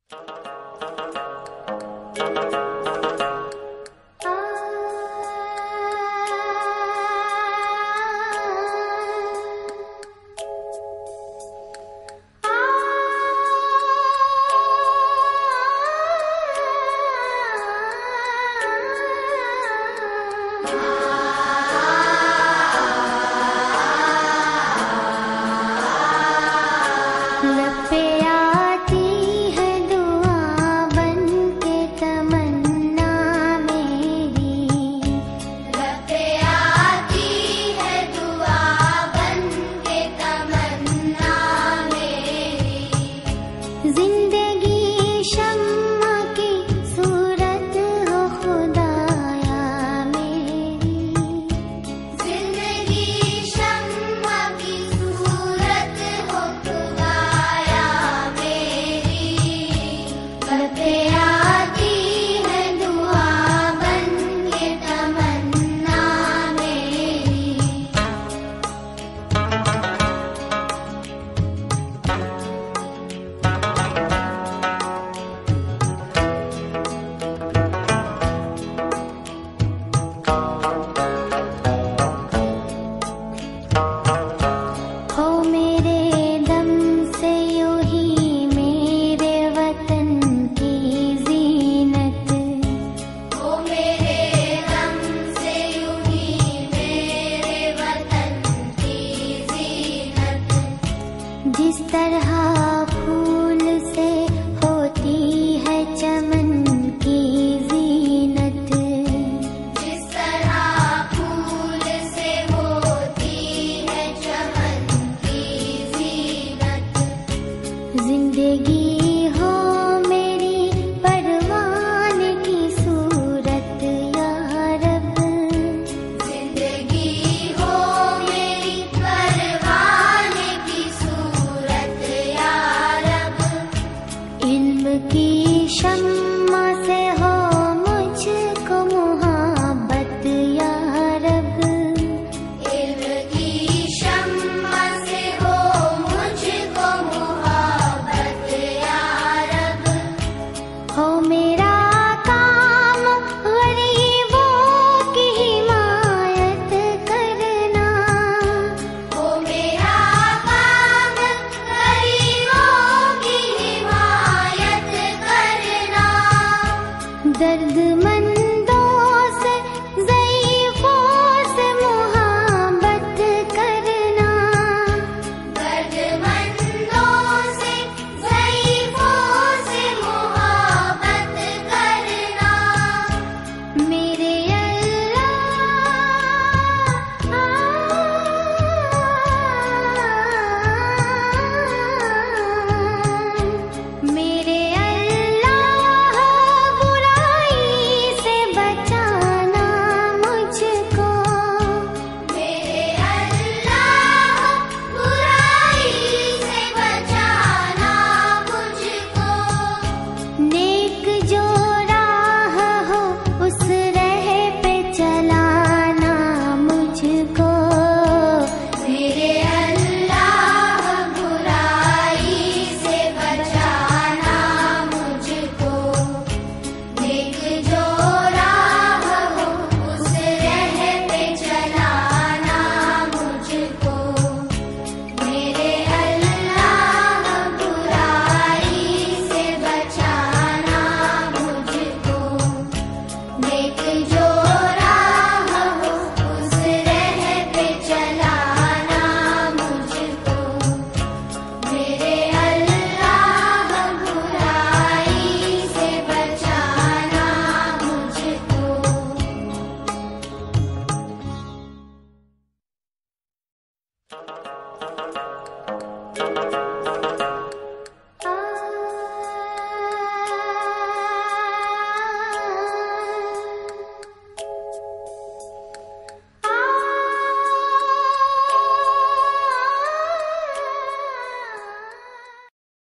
जिस तरह फूल से होती है चमन की जीनत, जिस तरह फूल से होती है चमन की जीनत, जिंदगी हो मेरी परवान की सूरत या रब, जिंदगी हो मेरी परवान की सूरत या रब, इल्म की शम्मा से हो मुझको मुहब्बत या रब, इल्म की शम्मा से हो मुझको मुहब्बत या रब, हो मेरा काम गरीबों की हिमायत करना, हो मेरा काम गरीबों की हिमायत करना, दर्दमंदों से ज़ईफ़ों से मुहब्बत करना, दर्दमंदों से ज़ईफ़ों से मुहब्बत करना, मेरे अल्लाह बुराई से बचाना मुझको, मेरे अल्लाह बुराई से बचाना मुझको, नेक जो राह हो उस राह पे चलाना मुझको, मेरे अल्लाह बुराई से बचाना मुझको, नेक जो राह हो उस राह पे चलाना मुझको, मेरे अल्लाह बुराई से बचाना मुझको, नेक जो राह हो उस राह पे चलाना मुझको, मेरे अल्लाह बुराई से बचाना मुझको।